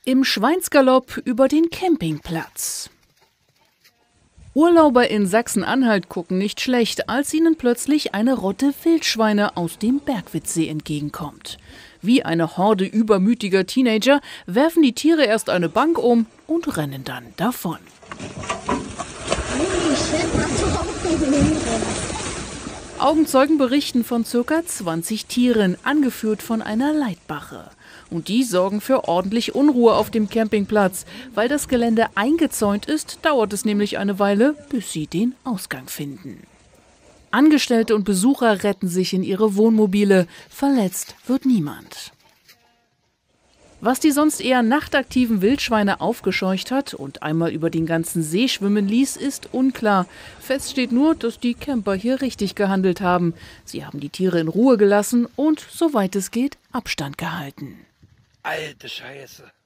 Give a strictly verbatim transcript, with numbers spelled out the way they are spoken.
Im Schweinsgalopp über den Campingplatz. Urlauber in Sachsen-Anhalt gucken nicht schlecht, als ihnen plötzlich eine Rotte Wildschweine aus dem Bergwitzsee entgegenkommt. Wie eine Horde übermütiger Teenager werfen die Tiere erst eine Bank um und rennen dann davon. Augenzeugen berichten von ca. zwanzig Tieren, angeführt von einer Leitbache. Und die sorgen für ordentlich Unruhe auf dem Campingplatz. Weil das Gelände eingezäunt ist, dauert es nämlich eine Weile, bis sie den Ausgang finden. Angestellte und Besucher retten sich in ihre Wohnmobile. Verletzt wird niemand. Was die sonst eher nachtaktiven Wildschweine aufgescheucht hat und einmal über den ganzen See schwimmen ließ, ist unklar. Fest steht nur, dass die Camper hier richtig gehandelt haben. Sie haben die Tiere in Ruhe gelassen und, soweit es geht, Abstand gehalten. Alte Scheiße.